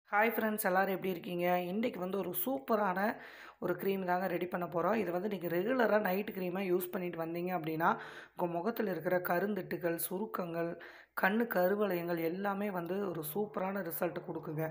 Hi friends, எல்லோரும் எப்படி இருக்கீங்க? இன்றைக்கி வந்து ஒரு சூப்பரான ஒரு க்ரீம் தாங்க ரெடி பண்ண போகிறோம். இது வந்து நீங்கள் ரெகுலராக நைட் க்ரீமாக யூஸ் பண்ணிட்டு வந்தீங்க அப்படின்னா, உங்கள் முகத்தில் இருக்கிற கருந்திட்டுகள், சுருக்கங்கள், கண்ணு கருவளையங்கள் எல்லாமே வந்து ஒரு சூப்பரான ரிசல்ட் கொடுக்குங்க.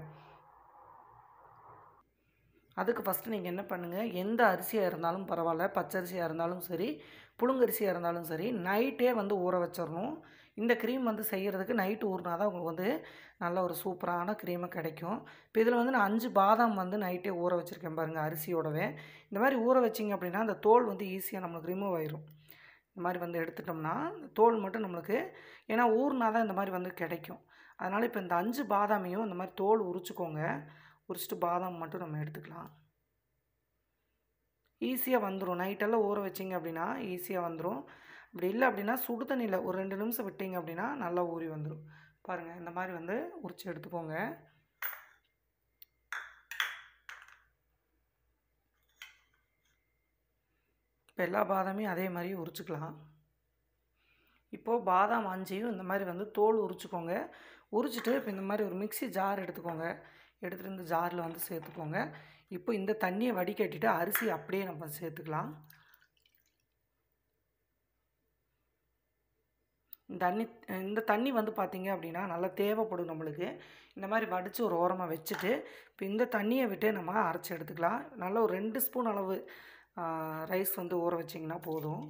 அதுக்கு ஃபஸ்ட்டு நீங்கள் என்ன பண்ணுங்கள், எந்த அரிசியாக இருந்தாலும் பரவாயில்ல, பச்சரிசியாக இருந்தாலும் சரி, புழுங்கரிசியாக இருந்தாலும் சரி, நைட்டே வந்து ஊற வச்சிடணும். இந்த க்ரீம் வந்து செய்கிறதுக்கு நைட்டு ஊறினா தான் உங்களுக்கு வந்து நல்ல ஒரு சூப்பரான க்ரீமை கிடைக்கும். இப்போ இதில் வந்து நான் 5 பாதாம் வந்து நைட்டே ஊற வச்சுருக்கேன் பாருங்கள், அரிசியோடவே. இந்த மாதிரி ஊற வச்சிங்க அப்படின்னா அந்த தோல் வந்து ஈஸியாக நம்மளுக்கு ரிமூவ் ஆயிரும். இந்த மாதிரி வந்து எடுத்துட்டோம்னா தோல் மட்டும் நம்மளுக்கு, ஏன்னா ஊறினா தான் இந்த மாதிரி வந்து கிடைக்கும். அதனால் இப்போ இந்த 5 பாதாமையும் இந்த மாதிரி தோல் உரிச்சுக்கோங்க. உரிச்சிட்டு பாதாம் மட்டும் நம்ம எடுத்துக்கலாம். ஈஸியாக வந்துடும். நைட்டெல்லாம் ஊற வச்சிங்க அப்படின்னா ஈஸியாக வந்துடும். அப்படி இல்லை அப்படின்னா சுடு தண்ணியில் ஒரு 2 நிமிஷம் விட்டிங்க அப்படின்னா நல்லா ஊறி வந்துடும். பாருங்கள், இந்த மாதிரி வந்து உரித்து எடுத்துக்கோங்க. இப்போ எல்லா பாதாமையும் அதே மாதிரி உரிச்சுக்கலாம். இப்போது பாதாம் 5ஐயும் இந்த மாதிரி வந்து தோல் உரிச்சுக்கோங்க. உரிச்சிட்டு இப்போ இந்த மாதிரி ஒரு மிக்ஸி ஜார் எடுத்துக்கோங்க. எடுத்துகிட்டு இந்த ஜாரில் வந்து சேர்த்துக்கோங்க. இப்போ இந்த தண்ணியை வடிகட்டிட்டு அரிசி அப்படியே நம்ம சேர்த்துக்கலாம். இந்த தண்ணி வந்து பார்த்திங்க அப்படின்னா நல்லா தேவைப்படும் நம்மளுக்கு. இந்த மாதிரி வடித்து ஒரு ஓரமாக வச்சுட்டு இப்போ இந்த தண்ணியை விட்டு நம்ம அரைச்சி எடுத்துக்கலாம். நல்லா ஒரு 2 ஸ்பூன் அளவு ரைஸ் வந்து ஊற வச்சிங்கன்னா போதும்.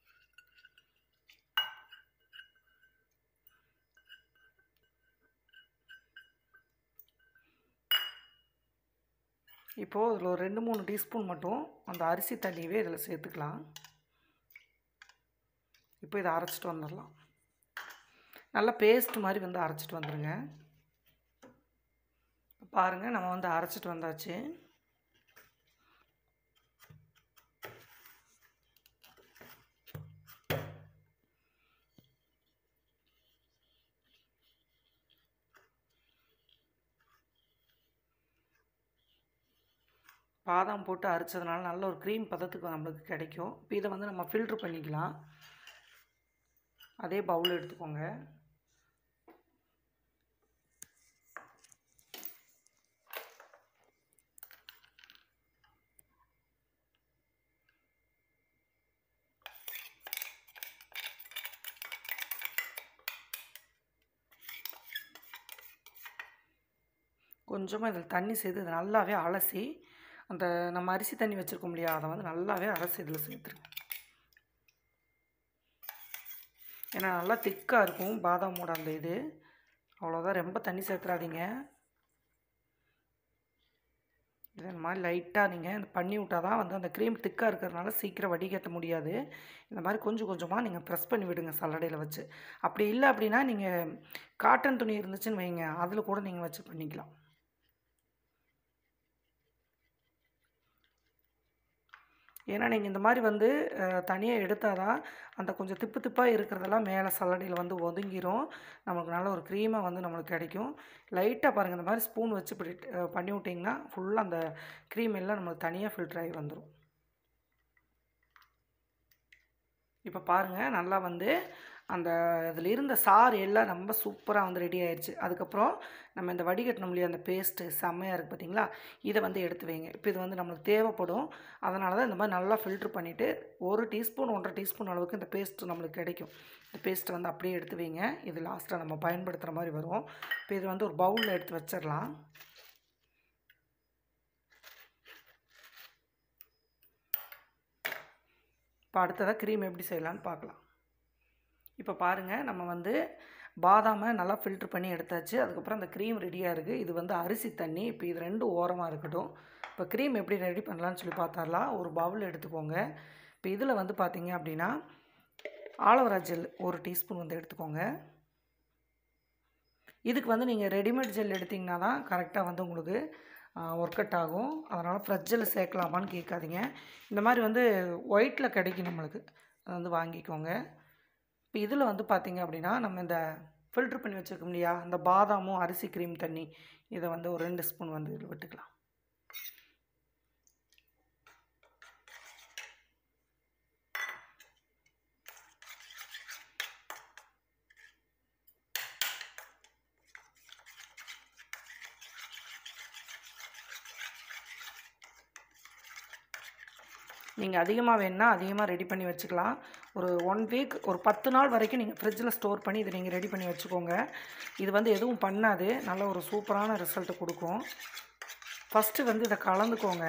இப்போது இதில் ஒரு 2-3 டீஸ்பூன் மட்டும் அந்த அரிசி தண்ணியவே இதில் சேர்த்துக்கலாம். இப்போ இதை அரைச்சிட்டு வந்துடலாம். நல்லா பேஸ்ட் மாதிரி வந்து அரைச்சிட்டு வந்துடுங்க. பாருங்கள், நம்ம வந்து அரைச்சிட்டு வந்தாச்சு. பாதாம் போட்டு அரைச்சதுனால நல்ல ஒரு க்ரீம் பதத்துக்கு நம்மளுக்கு கிடைக்கும். இப்போ இதை வந்து நம்ம ஃபில்ட்ரு பண்ணிக்கலாம். அதே பவுல் எடுத்துக்கோங்க. கொஞ்சமாக இதில் தண்ணி சேர்த்து இதை நல்லாவே அலசி, அந்த நம்ம அரிசி தண்ணி வச்சுருக்கோம் இல்லையா, அதை வந்து நல்லாவே அலசி இதில் சேர்த்துருங்க. ஏன்னா நல்லா திக்காக இருக்கும் பாதாமோட அந்த இது. அவ்வளோதான், ரொம்ப தண்ணி சேர்த்துறாதீங்க. இதை இந்த மாதிரி லைட்டாக நீங்கள் பண்ணி விட்டால் தான் வந்து அந்த க்ரீம் திக்காக இருக்கிறதுனால சீக்கிரம் வடிகட்ட முடியாது. இந்த மாதிரி கொஞ்சம் கொஞ்சமாக நீங்கள் ப்ரெஸ் பண்ணி விடுங்க சல்லடையில் வச்சு. அப்படி இல்லை அப்படின்னா நீங்கள் காட்டன் துணி இருந்துச்சுன்னு வைங்க, அதில் கூட நீங்கள் வச்சு பண்ணிக்கலாம். ஏன்னா நீங்கள் இந்த மாதிரி வந்து தனியாக எடுத்தால் தான் அந்த கொஞ்சம் திப்பு திப்பாக இருக்கிறதெல்லாம் மேலே சல்லடையில் வந்து ஒதுங்கிரும். நமக்கு நல்ல ஒரு க்ரீமாக வந்து நம்மளுக்கு கிடைக்கும். லைட்டாக பாருங்கள், இந்த மாதிரி ஸ்பூன் வச்சு பண்ணி விட்டிங்கன்னா ஃபுல்லாக அந்த க்ரீம் எல்லாம் நம்மளுக்கு தனியாக ஃபில்டர் ஆகி வந்துடும். இப்போ பாருங்கள், நல்லா வந்து அந்த இதில் இருந்த சாறு எல்லாம் ரொம்ப சூப்பராக வந்து ரெடி ஆயிடுச்சு. அதுக்கப்புறம் நம்ம இந்த வடிகட்டணும் இல்லையா, அந்த பேஸ்ட்டு செம்மையாக இருக்குது பார்த்தீங்களா, இதை வந்து எடுத்து வைங்க. இப்போ இது வந்து நம்மளுக்கு தேவைப்படும். அதனால தான் இந்த மாதிரி நல்லா ஃபில்ட்ரு பண்ணிவிட்டு 1 டீஸ்பூன் 1.5 டீஸ்பூன் அளவுக்கு இந்த பேஸ்ட்டு நம்மளுக்கு கிடைக்கும். இந்த பேஸ்ட்டை வந்து அப்படியே எடுத்து வைங்க. இது லாஸ்ட்டாக நம்ம பயன்படுத்துகிற மாதிரி வரும். இப்போ இது வந்து ஒரு பவுலில் எடுத்து வச்சிடலாம். இப்போ அடுத்ததாக க்ரீம் எப்படி செய்யலான்னு பார்க்கலாம். இப்போ பாருங்கள், நம்ம வந்து பாதாமை நல்லா ஃபில்ட்ரு பண்ணி எடுத்தாச்சு. அதுக்கப்புறம் அந்த க்ரீம் ரெடியாக இருக்குது. இது வந்து அரிசி தண்ணி. இப்போ இது 2 ஓரமாக இருக்கட்டும். இப்போ க்ரீம் எப்படி ரெடி பண்ணலான்னு சொல்லி பார்த்துடலாம். ஒரு பவுல் எடுத்துக்கோங்க. இப்போ இதில் வந்து பார்த்திங்க அப்படின்னா ஆலோவேரா ஜெல் 1 டீஸ்பூன் வந்து எடுத்துக்கோங்க. இதுக்கு வந்து நீங்கள் ரெடிமேட் ஜெல் எடுத்திங்கன்னா தான் கரெக்டாக வந்து உங்களுக்கு ஒர்க் அவுட் ஆகும். அதனால் ஃப்ரெஷ் ஜெல் சேர்க்கலாமான்னு கேட்காதீங்க. இந்த மாதிரி வந்து ஒயிட்டில் கிடைக்கும் நம்மளுக்கு, அதை வந்து வாங்கிக்கோங்க. இப்போ இதில் வந்து பார்த்திங்க அப்படின்னா நம்ம இந்த ஃபில்ட்ரு பண்ணி வச்சுருக்கோம் இல்லையா, அந்த பாதாமும் அரிசி க்ரீம் தண்ணி, இதை வந்து ஒரு 2 ஸ்பூன் வந்து இதில் விட்டுக்கலாம். நீங்கள் அதிகமாக வேணுன்னா அதிகமாக ரெடி பண்ணி வச்சுக்கலாம். ஒரு 1 வீக் ஒரு 10 நாள் வரைக்கும் நீங்கள் ஃப்ரிட்ஜில் ஸ்டோர் பண்ணி இதை நீங்கள் ரெடி பண்ணி வச்சுக்கோங்க. இது வந்து எதுவும் பண்ணாது. நல்ல ஒரு சூப்பரான ரிசல்ட் கொடுக்கும். ஃபஸ்ட்டு வந்து இதை கலந்துக்கோங்க.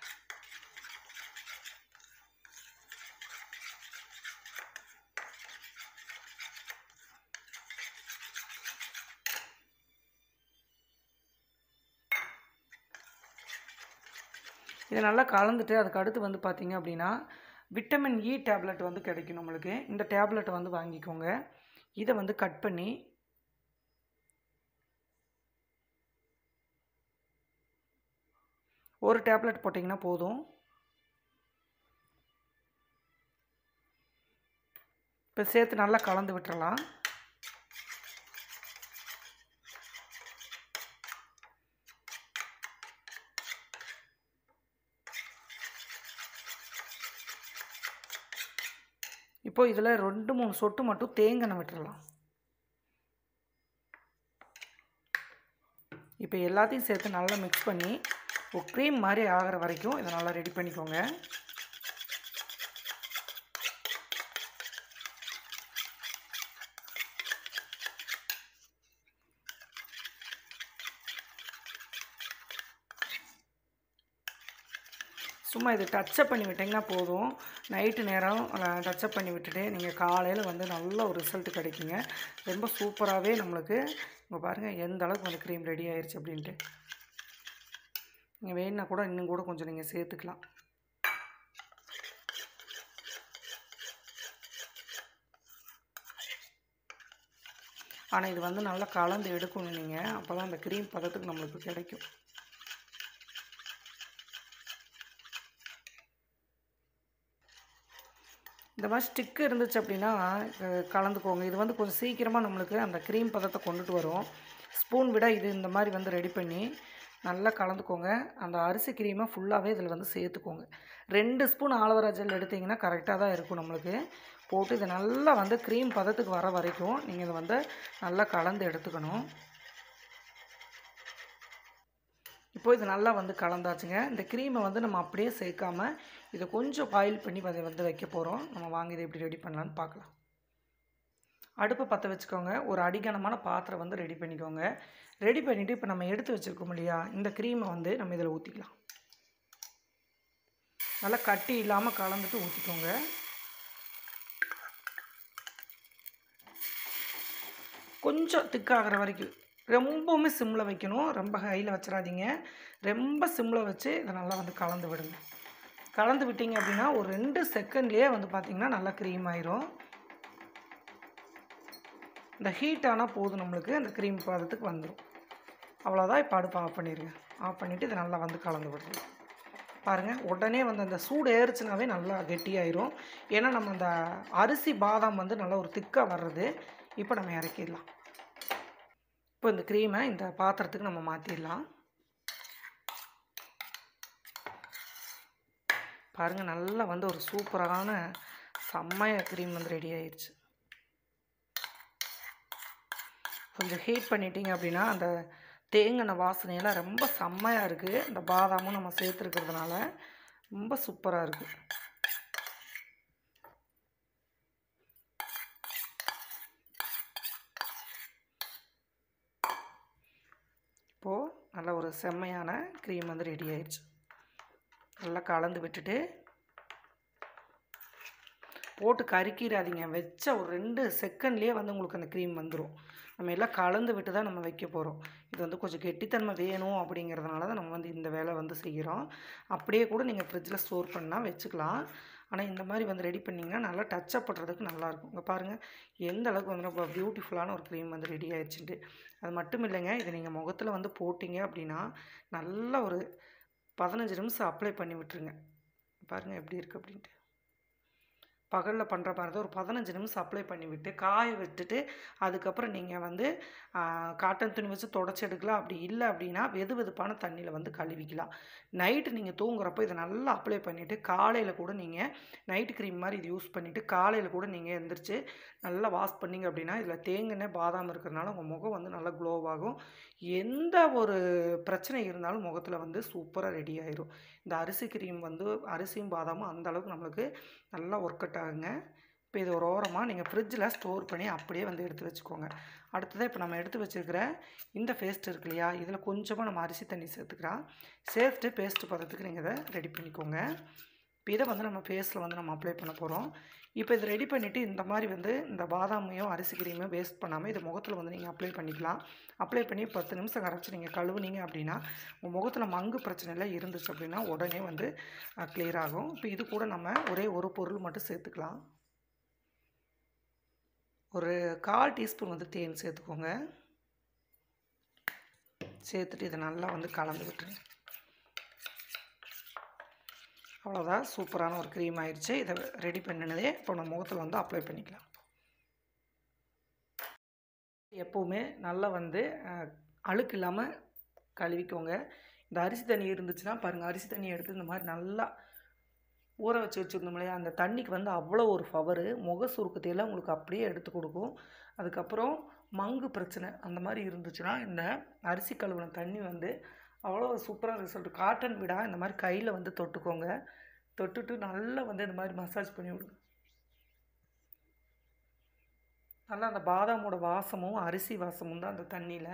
இதை நல்லா கலந்துட்டு அதுக்கு அடுத்து வந்து பார்த்திங்க அப்படின்னா விட்டமின் இ டேப்லெட் வந்து கிடைக்கும் நம்மளுக்கு. இந்த டேப்லெட்டை வந்து வாங்கிக்கோங்க. இதை வந்து கட் பண்ணி ஒரு டேப்லெட் போட்டிங்கன்னா போதும். இப்போ சேர்த்து நல்லா கலந்து விட்டுறலாம். இப்போ இதில் 2-3 சொட்டு மட்டும் தேங்காய் விட்டுறலாம். இப்போ எல்லாத்தையும் சேர்த்து நல்லா மிக்ஸ் பண்ணி ஒரு க்ரீம் மாதிரி ஆகிற வரைக்கும் இதை நல்லா ரெடி பண்ணிக்கோங்க. சும்மா இது டச்சப் பண்ணி விட்டிங்கன்னா போதும். நைட்டு நேரம் டச்சப் பண்ணி விட்டுட்டு நீங்கள் காலையில் வந்து நல்ல ஒரு ரிசல்ட் கிடைக்குங்க. ரொம்ப சூப்பராகவே நம்மளுக்கு இங்கே பாருங்கள் எந்த அளவுக்கு வந்து க்ரீம் ரெடி ஆயிடுச்சு அப்படின்ட்டு. நீங்கள் வேணுன்னா கூட இன்னும் கூட கொஞ்சம் நீங்கள் சேர்த்துக்கலாம். ஆனால் இது வந்து நல்லா கலந்து எடுக்கணும் நீங்கள். அப்போ தான் அந்த க்ரீம் பதத்துக்கு நம்மளுக்கு கிடைக்கும். இந்த மாதிரி ஸ்டிக்கு இருந்துச்சு அப்படின்னா கலந்துக்கோங்க. இது வந்து கொஞ்சம் சீக்கிரமாக நம்மளுக்கு அந்த க்ரீம் பதத்தை கொண்டுட்டு வரும். ஸ்பூன் விட இது இந்த மாதிரி வந்து ரெடி பண்ணி நல்லா கலந்துக்கோங்க. அந்த அரிசி க்ரீமை ஃபுல்லாகவே இதில் வந்து சேர்த்துக்கோங்க. 2 ஸ்பூன் ஆலோவேரா ஜெல் எடுத்திங்கன்னா கரெக்டாக தான் இருக்கும் நம்மளுக்கு. போட்டு இதை நல்லா வந்து க்ரீம் பதத்துக்கு வர வரைக்கும் நீங்கள் இதை வந்து நல்லா கலந்து எடுத்துக்கணும். இப்போ இது நல்லா வந்து கலந்தாச்சுங்க. இந்த க்ரீமை வந்து நம்ம அப்படியே சேர்க்காம இதை கொஞ்சம் பாயில் பண்ணி அதை வந்து வைக்க போகிறோம். நம்ம வாங்கி இதை எப்படி ரெடி பண்ணலான்னு பார்க்கலாம். அடுப்பை பற்ற வச்சுக்கோங்க. ஒரு அடிகனமான பாத்திரம் வந்து ரெடி பண்ணிக்கோங்க. ரெடி பண்ணிவிட்டு இப்போ நம்ம எடுத்து வச்சுருக்கோம் இல்லையா, இந்த க்ரீமை வந்து நம்ம இதில் ஊற்றிக்கலாம். நல்லா கட்டி இல்லாமல் கலந்துட்டு ஊற்றிக்கோங்க. கொஞ்சம் திக்காகிற வரைக்கும் ரொம்பவுமே சிம்மில் வைக்கணும். ரொம்ப ஹையில் வச்சிடாதீங்க. ரொம்ப சிம்மில் வச்சு இதை நல்லா வந்து கலந்து விடுங்க. கலந்து விட்டிங்க அப்படின்னா ஒரு 2 செகண்ட்லேயே வந்து பார்த்திங்கன்னா நல்லா க்ரீம் ஆயிரும். இந்த ஹீட் ஆனால் போதும் நம்மளுக்கு அந்த க்ரீம் பதத்துக்கு வந்துடும். அவ்வளோதான். இப்போ அடுப்பை ஆஃப் பண்ணிடுங்க. ஆஃப் பண்ணிவிட்டு இதை நல்லா வந்து கலந்து விடுங்க. பாருங்கள், உடனே வந்து அந்த சூடு ஏறுச்சுனாவே நல்லா கெட்டியாயிரும். ஏன்னா நம்ம அந்த அரிசி பாதாம் வந்து நல்லா ஒரு திக்காக வர்றது. இப்போ நம்ம இறக்கிடலாம். இப்போ இந்த க்ரீமை இந்த பாத்திரத்துக்கு நம்ம மாற்றிடலாம். பாருங்கள், நல்லா வந்து ஒரு சூப்பரான செம்மையாக க்ரீம் வந்து ரெடி ஆயிடுச்சு. கொஞ்சம் ஹீட் பண்ணிட்டீங்க அப்படின்னா அந்த தேங்காய் வாசனையெல்லாம் ரொம்ப செம்மையாக இருக்குது. இந்த பாதாமும் நம்ம சேர்த்துருக்கிறதுனால ரொம்ப சூப்பராக இருக்குது. இப்போது நல்ல ஒரு செம்மையான க்ரீம் வந்து ரெடி ஆயிடுச்சு. நல்லா கலந்து விட்டுட்டு போட்டு கருக்கிடாதீங்க. வச்ச ஒரு 2 செகண்ட்லேயே வந்து உங்களுக்கு அந்த க்ரீம் வந்துடும். நம்ம எல்லாம் கலந்து விட்டு தான் நம்ம வைக்க போகிறோம். இது வந்து கொஞ்சம் கெட்டித்தன்மை வேணும் அப்படிங்கிறதுனால தான் நம்ம வந்து இந்த வேலை வந்து செய்கிறோம். அப்படியே கூட நீங்கள் ஃப்ரிட்ஜில் ஸ்டோர் பண்ணால் வச்சுக்கலாம். ஆனால் இந்த மாதிரி வந்து ரெடி பண்ணிங்கன்னா நல்லா டச்சப் பண்ணுறதுக்கு நல்லாயிருக்கும். இங்கே பாருங்கள் எந்த அளவுக்கு வந்து ரொம்ப பியூட்டிஃபுல்லான ஒரு க்ரீம் வந்து ரெடி ஆயிடுச்சுட்டு. அது மட்டும் இல்லைங்க, இதை நீங்கள் முகத்தில் வந்து போட்டிங்க அப்படின்னா நல்லா ஒரு 15 நிமிஷம் அப்ளை பண்ணி விட்டுருங்க. பாருங்கள் எப்படி இருக்குது அப்படின்ட்டு. பகலில் பண்ணுற மாதிரி தான் ஒரு 15 நிமிஷம் அப்ளை பண்ணிவிட்டு காய விட்டுட்டு அதுக்கப்புறம் நீங்கள் வந்து காட்டன் துணி வச்சு தொடச்சி எடுக்கலாம். அப்படி இல்லை அப்படின்னா வெது வெதுப்பான தண்ணியில் வந்து கழுவிக்கலாம். நைட்டு நீங்கள் தூங்குறப்போ இதை நல்லா அப்ளை பண்ணிவிட்டு காலையில் கூட நீங்கள் நைட்டு க்ரீம் மாதிரி இது யூஸ் பண்ணிவிட்டு காலையில் கூட நீங்கள் எந்திரிச்சு நல்லா வாஷ் பண்ணிங்க அப்படின்னா இதில் தேங்காய் பாதாம் இருக்கிறதுனால உங்கள் முகம் வந்து நல்லா க்ளோவாகும். எந்த ஒரு பிரச்சனை இருந்தாலும் முகத்தில் வந்து சூப்பராக ரெடி ஆயிரும். இந்த அரிசி க்ரீம் வந்து அரிசியும் பாதாமும் அந்த அளவுக்கு நம்மளுக்கு நல்லா ஒர்க் அவுட் ஆகுங்க. இப்போ இது ஒரு ஓரமாக நீங்கள் ஃப்ரிட்ஜில் ஸ்டோர் பண்ணி அப்படியே வந்து எடுத்து வச்சுக்கோங்க. அடுத்ததாக இப்போ நம்ம எடுத்து வச்சுருக்கிற இந்த பேஸ்ட் இருக்கு இல்லையா, இதில் கொஞ்சமாக நம்ம அரிசி தண்ணி சேர்த்துக்கலாம். சேர்த்துட்டு பேஸ்ட்டு பதத்துக்கு நீங்கள் இதை ரெடி பண்ணிக்கோங்க. இப்போ இதை வந்து நம்ம ஃபேஸில் வந்து நம்ம அப்ளை பண்ண போகிறோம். இப்போ இதை ரெடி பண்ணிவிட்டு இந்த மாதிரி வந்து இந்த பாதாமையும் அரிசி கிரீமையும் வேஸ்ட் பண்ணாமல் இது முகத்தில் வந்து நீங்கள் அப்ளை பண்ணிக்கலாம். அப்ளை பண்ணி 10 நிமிஷம் கரைச்சி நீங்கள் கழுவுனீங்க அப்படின்னா உங்கள் முகத்தில் மங்கு பிரச்சனைலாம் இருந்துச்சு அப்படின்னா உடனே வந்து கிளியர் ஆகும். இப்போ இது கூட நம்ம ஒரே ஒரு பொருள் மட்டும் சேர்த்துக்கலாம். ஒரு 1/4 டீஸ்பூன் வந்து தேன் சேர்த்துக்கோங்க. சேர்த்துட்டு இதை நல்லா வந்து கலந்து விட்டுருங்க. அவ்வளோதான், சூப்பரான ஒரு க்ரீம் ஆயிடுச்சு. இதை ரெடி பண்ணினதே இப்போ நம்ம முகத்தில் வந்து அப்ளை பண்ணிக்கலாம். எப்போவுமே நல்லா வந்து அழுக்கு இல்லாமல் கழுவிக்கோங்க. இந்த அரிசி தண்ணி இருந்துச்சுன்னா பாருங்கள், அரிசி தண்ணி எடுத்து இந்த மாதிரி நல்லா ஊற வச்சு வச்சுருந்தோம் இல்லையா, அந்த தண்ணிக்கு வந்து அவ்வளோ ஒரு பவரு, முக சுருக்கத்தையெல்லாம் உங்களுக்கு அப்படியே எடுத்து கொடுக்கும். அதுக்கப்புறம் மங்கு பிரச்சனை அந்த மாதிரி இருந்துச்சுன்னா இந்த அரிசி கழுவின தண்ணி வந்து அவ்வளோ சூப்பராக ரிசல்ட். காட்டன் விடா இந்த மாதிரி கையில் வந்து தொட்டுக்கோங்க. தொட்டுட்டு நல்லா வந்து இந்த மாதிரி மசாஜ் பண்ணி விடுங்க. நல்லா அந்த பாதாமோட வாசமும் அரிசி வாசமும் தான் அந்த தண்ணியில்.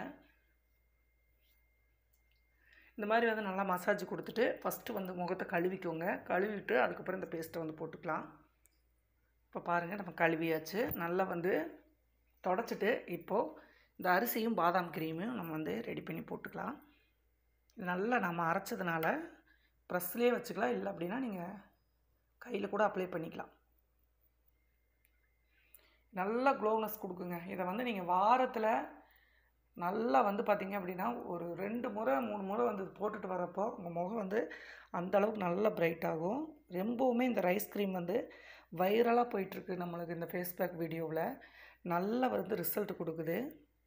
இந்த மாதிரி வந்து நல்லா மசாஜ் கொடுத்துட்டு ஃபஸ்ட்டு வந்து முகத்தை கழுவிக்கோங்க. கழுவிட்டு அதுக்கப்புறம் இந்த பேஸ்ட்டை வந்து போட்டுக்கலாம். இப்போ பாருங்கள், நம்ம கழுவியாச்சு. நல்லா வந்து தொடச்சிட்டு இப்போது இந்த அரிசியும் பாதாம் க்ரீமையும் நம்ம வந்து ரெடி பண்ணி போட்டுக்கலாம். நல்லா நம்ம அரைச்சதுனால ப்ரெஸ்லேயே வச்சுக்கலாம், இல்லை அப்படின்னா நீங்கள் கையில் கூட அப்ளை பண்ணிக்கலாம். நல்லா க்ளோனஸ் கொடுக்குங்க. இதை வந்து நீங்கள் வாரத்தில் நல்லா வந்து பார்த்திங்க அப்படின்னா ஒரு 2 முறை 3 முறை வந்து போட்டுட்டு வரப்போ உங்கள் முகம் வந்து அந்தளவுக்கு நல்லா பிரைட் ஆகும். ரொம்பவுமே இந்த ரைஸ் க்ரீம் வந்து வைரலாக போயிட்டுருக்கு நம்மளுக்கு இந்த ஃபேஸ் பேக் வீடியோவில். நல்லா வந்து ரிசல்ட் கொடுக்குது.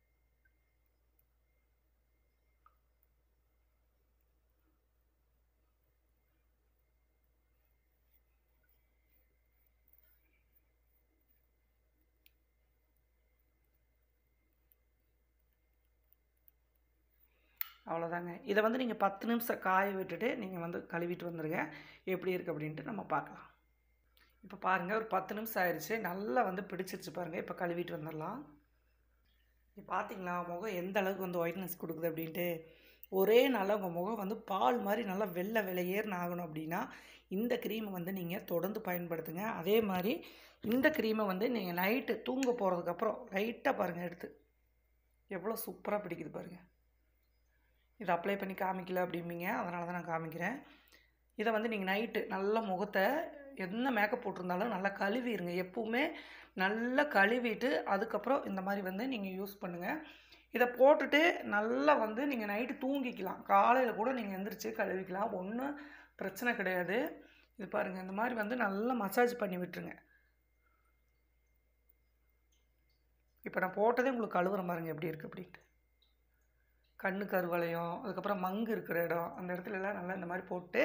அவ்வளோதாங்க. இதை வந்து நீங்கள் 10 நிமிஷம் காய விட்டுட்டு நீங்கள் வந்து கழுவிட்டு வந்துடுங்க. எப்படி இருக்குது அப்படின்ட்டு நம்ம பார்க்கலாம். இப்போ பாருங்கள், ஒரு 10 நிமிஷம் ஆயிடுச்சு. நல்லா வந்து பிடிச்சிருச்சு பாருங்கள். இப்போ கழுவிட்டு வந்துடலாம். இப்போ பார்த்தீங்களா முகம் எந்த அளவுக்கு வந்து ஒயிட்னஸ் கொடுக்குது அப்படின்ட்டு. ஒரே நாளில் உங்கள் முகம் வந்து பால் மாதிரி நல்லா வெள்ளை வெள்ளையேர்னு ஆகணும் அப்படின்னா இந்த க்ரீமை வந்து நீங்கள் தொடர்ந்து பயன்படுத்துங்க. அதே மாதிரி இந்த க்ரீமை வந்து நீங்கள் நைட்டு தூங்க போகிறதுக்கப்புறம் லைட்டாக பாருங்கள் எடுத்து எவ்வளோ சூப்பராக பிடிக்குது பாருங்கள். இதை அப்ளை பண்ணி காமிக்கல அப்படிம்பீங்க, அதனால தான் நான் காமிக்கிறேன். இதை வந்து நீங்கள் நைட்டு நல்லா முகத்தை என்ன மேக்கப் போட்டிருந்தாலும் நல்லா கழுவிடுங்க. எப்பவுமே நல்லா கழுவிட்டு அதுக்கப்புறம் இந்த மாதிரி வந்து நீங்கள் யூஸ் பண்ணுங்கள். இதை போட்டுட்டு நல்லா வந்து நீங்கள் நைட்டு தூங்கிக்கலாம். காலையில் கூட நீங்கள் எந்திரிச்சு கழுவிக்கலாம், ஒன்றும் பிரச்சனை கிடையாது. இது பாருங்கள், இந்த மாதிரி வந்து நல்லா மசாஜ் பண்ணி விட்டுருங்க. இப்போ நான் போட்டதே உங்களுக்கு கழுவுற பாருங்க எப்படி இருக்குது அப்படின்ட்டு. கண்ணு கருவளையம், அதுக்கப்புறம் மங்கு இருக்கிற இடம், அந்த இடத்துலலாம் நல்லா இந்த மாதிரி போட்டு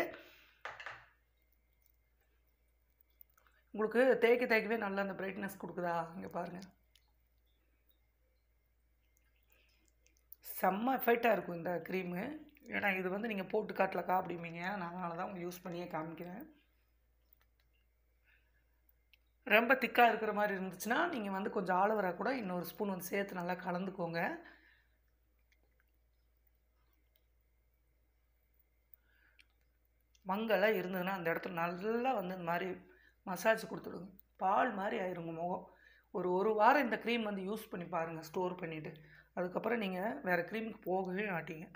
உங்களுக்கு தேய்க்கவே நல்லா அந்த பிரைட்னஸ் கொடுக்குதா. இங்கே பாருங்கள், செம்ம எஃபெக்டாக இருக்கும் இந்த க்ரீமு. ஏன்னா இது வந்து நீங்கள் போட்டு காட்டலக்கா அப்படிம்பீங்க, நான் அதனால தான் உங்களுக்கு யூஸ் பண்ணியே காமிக்கிறேன். ரொம்ப திக்காக இருக்கிற மாதிரி இருந்துச்சுன்னா நீங்கள் வந்து கொஞ்சம் ஆலோவேரா கூட இன்னொரு ஸ்பூன் வந்து சேர்த்து நல்லா கலந்துக்கோங்க. மங்கெல்லாம் இருந்ததுன்னா அந்த இடத்துல நல்லா வந்து இந்த மாதிரி மசாஜ் கொடுத்துடுங்க. பால் மாதிரி ஆயிருங்க முகம். ஒரு வாரம் இந்த க்ரீம் வந்து யூஸ் பண்ணி பாருங்கள், ஸ்டோர் பண்ணிவிட்டு. அதுக்கப்புறம் நீங்கள் வேறு க்ரீமுக்கு போகவே மாட்டீங்க.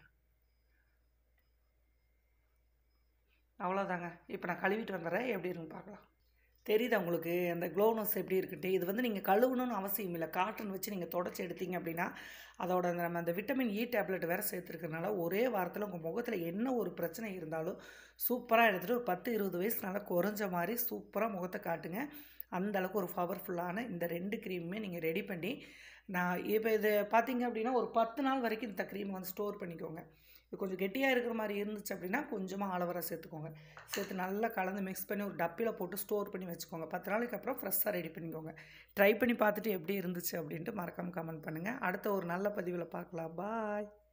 அவ்வளோதாங்க. இப்போ நான் கழுவிட்டு வந்துடுறேன், எப்படி இருக்குன்னு பார்க்கலாம். தெரியுதா உங்களுக்கு அந்த க்ளோனஸ் எப்படி இருக்குன்ட்டு. இது வந்து நீங்கள் கழுவணும்னு அவசியம் இல்லை. காட்டன் வச்சு நீங்கள் தொடச்சி எடுத்தீங்க அப்படின்னா அதோட நம்ம அந்த விட்டமின் இ டேப்லெட் வேறு சேர்த்துருக்கறனால ஒரே வாரத்தில் உங்கள் முகத்தில் என்ன ஒரு பிரச்சனை இருந்தாலும் சூப்பராக எடுத்துகிட்டு ஒரு 10-20 வயசு நல்லா குறைஞ்ச மாதிரி சூப்பராக முகத்தை காட்டுங்க. அந்த அளவுக்கு ஒரு பவர்ஃபுல்லான இந்த 2 க்ரீமுமே நீங்கள் ரெடி பண்ணி நான் இப்போ இது பார்த்தீங்க அப்படின்னா ஒரு 10 நாள் வரைக்கும் இந்த க்ரீம் வந்து ஸ்டோர் பண்ணிக்கோங்க. இது கொஞ்சம் கெட்டியாக இருக்கிற மாதிரி இருந்துச்சு அப்படின்னா கொஞ்சமாக ஆலோவேரா சேர்த்துக்கோங்க. சேர்த்து நல்லா கலந்து மிக்ஸ் பண்ணி ஒரு டப்பியில் போட்டு ஸ்டோர் பண்ணி வச்சுக்கோங்க. 10 நாளைக்கு அப்புறம் ஃப்ரெஷ்ஷாக ரெடி பண்ணிக்கோங்க. ட்ரை பண்ணி பார்த்துட்டு எப்படி இருந்துச்சு அப்படின்ட்டு மறக்காமல் கமெண்ட் பண்ணுங்கள். அடுத்த ஒரு நல்ல பதிவில் பார்க்கலாம். பாய்.